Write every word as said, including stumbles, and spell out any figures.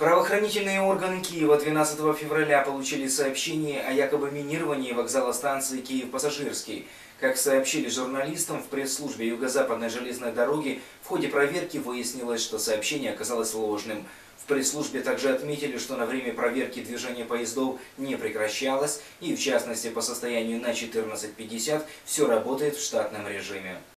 Правоохранительные органы Киева двенадцатого февраля получили сообщение о якобы минировании вокзала станции Киев-Пассажирский. Как сообщили журналистам в пресс-службе Юго-Западной железной дороги, в ходе проверки выяснилось, что сообщение оказалось ложным. В пресс-службе также отметили, что на время проверки движение поездов не прекращалось, и в частности по состоянию на четырнадцать пятьдесят все работает в штатном режиме.